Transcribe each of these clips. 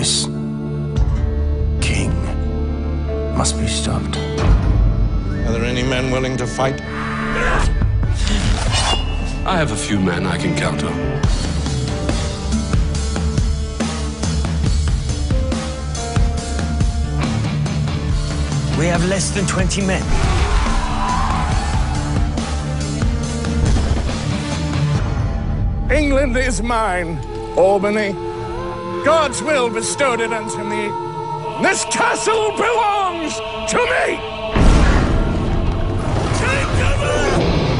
This king must be stopped. Are there any men willing to fight? I have a few men I can count on. We have less than 20 men. England is mine, Albany. God's will bestowed it unto me. This castle belongs to me! Take cover!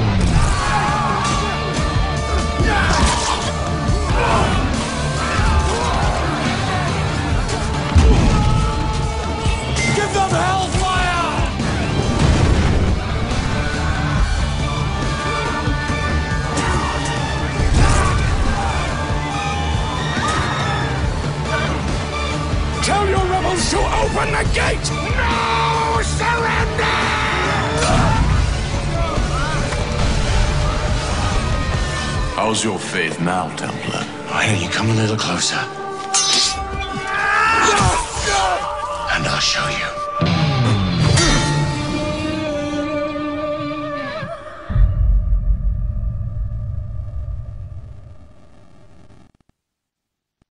Give them hellfire! Tell your rebels to open the gate! No surrender! How's your faith now, Templar? Why don't you come a little closer? And I'll show you.